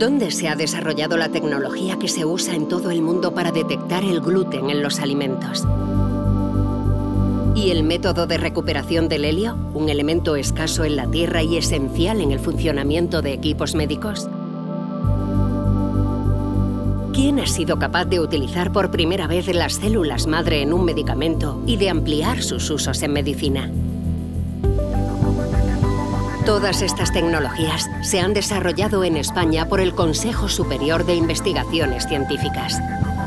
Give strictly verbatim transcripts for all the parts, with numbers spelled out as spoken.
¿Dónde se ha desarrollado la tecnología que se usa en todo el mundo para detectar el gluten en los alimentos? ¿Y el método de recuperación del helio, un elemento escaso en la Tierra y esencial en el funcionamiento de equipos médicos? ¿Quién ha sido capaz de utilizar por primera vez las células madre en un medicamento y de ampliar sus usos en medicina? Todas estas tecnologías se han desarrollado en España por el Consejo Superior de Investigaciones Científicas.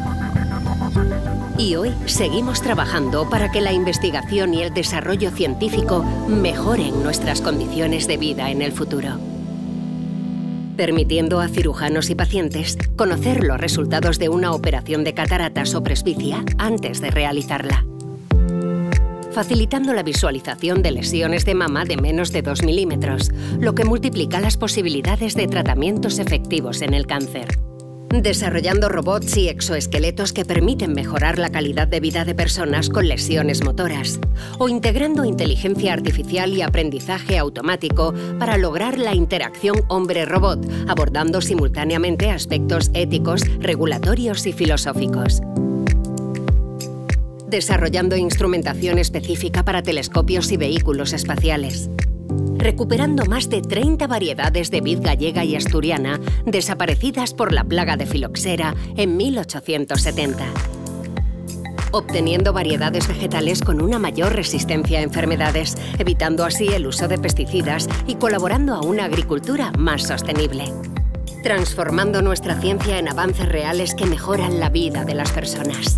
Y hoy seguimos trabajando para que la investigación y el desarrollo científico mejoren nuestras condiciones de vida en el futuro, permitiendo a cirujanos y pacientes conocer los resultados de una operación de cataratas o presbicia antes de realizarla, facilitando la visualización de lesiones de mama de menos de dos milímetros, lo que multiplica las posibilidades de tratamientos efectivos en el cáncer. Desarrollando robots y exoesqueletos que permiten mejorar la calidad de vida de personas con lesiones motoras, o integrando inteligencia artificial y aprendizaje automático para lograr la interacción hombre-robot, abordando simultáneamente aspectos éticos, regulatorios y filosóficos. Desarrollando instrumentación específica para telescopios y vehículos espaciales. Recuperando más de treinta variedades de vid gallega y asturiana desaparecidas por la plaga de filoxera en mil ochocientos setenta. Obteniendo variedades vegetales con una mayor resistencia a enfermedades, evitando así el uso de pesticidas y colaborando a una agricultura más sostenible. Transformando nuestra ciencia en avances reales que mejoran la vida de las personas.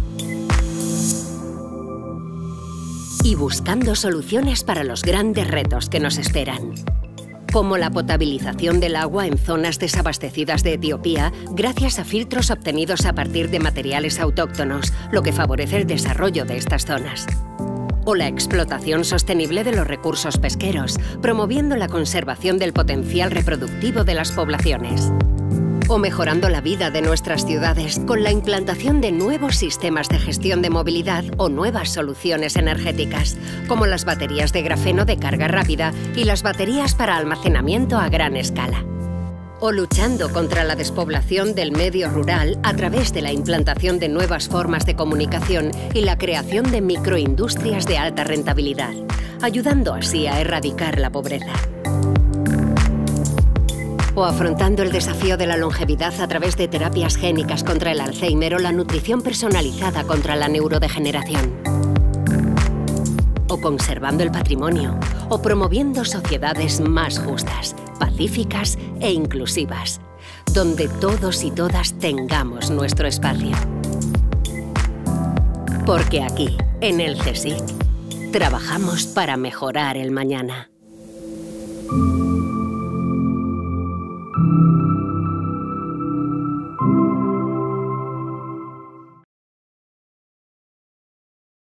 Y buscando soluciones para los grandes retos que nos esperan, como la potabilización del agua en zonas desabastecidas de Etiopía gracias a filtros obtenidos a partir de materiales autóctonos, lo que favorece el desarrollo de estas zonas. O la explotación sostenible de los recursos pesqueros, promoviendo la conservación del potencial reproductivo de las poblaciones. O mejorando la vida de nuestras ciudades con la implantación de nuevos sistemas de gestión de movilidad o nuevas soluciones energéticas, como las baterías de grafeno de carga rápida y las baterías para almacenamiento a gran escala. O luchando contra la despoblación del medio rural a través de la implantación de nuevas formas de comunicación y la creación de microindustrias de alta rentabilidad, ayudando así a erradicar la pobreza. O afrontando el desafío de la longevidad a través de terapias génicas contra el Alzheimer o la nutrición personalizada contra la neurodegeneración. O conservando el patrimonio, o promoviendo sociedades más justas, pacíficas e inclusivas, donde todos y todas tengamos nuestro espacio. Porque aquí, en el CSIC, trabajamos para mejorar el mañana.